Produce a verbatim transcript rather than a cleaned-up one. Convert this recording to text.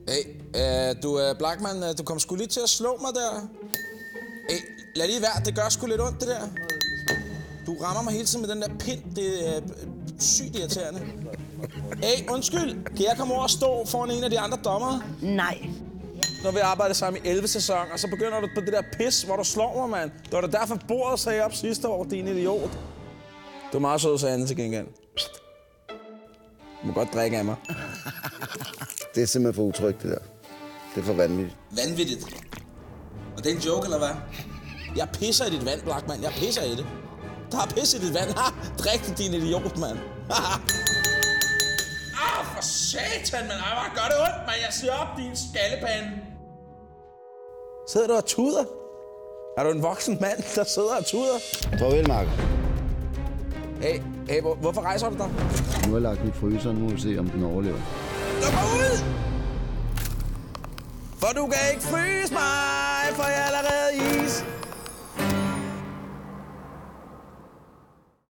Hey, øh, du er uh, Blackman, uh, du kom sgu lige til at slå mig der. Hey, lad lige være, det gør sgu lidt ondt, det der. Du rammer mig hele tiden med den der pind, det er uh, sygt irriterende. Hey, undskyld, kan jeg komme over og stå foran en af de andre dommere? Nej. Når vi arbejder sammen i elleve sæsoner, så begynder du på det der pis, hvor du slår mig, mand. Det var da derfor bordet sagde op sidste år, din idiot. Du er meget sød, sagde Anne til gengæld. Du må godt drikke af mig. Det er simpelthen for utrygt, det der. Det er for vanvittigt. Vanvittigt? Og det er en joke, eller hvad? Jeg pisser i dit vand, Blackman. Jeg pisser i det. Der er pis i dit vand. Ha! Drik det, din idiot, mand. Ah, for satan, mand. Ej, hvor gør det ondt, mand. Jeg siger op, din skallepande. Sidder du og tuder? Er du en voksen mand, der sidder og tuder? Farvel, Mark. Hey, hey, hvor, hvorfor rejser du dig? Nu har jeg lagt den i fryseren, nu må vi se, om den overlever. Luk mig ud! For du kan ikke fryse mig, for jeg er allerede is.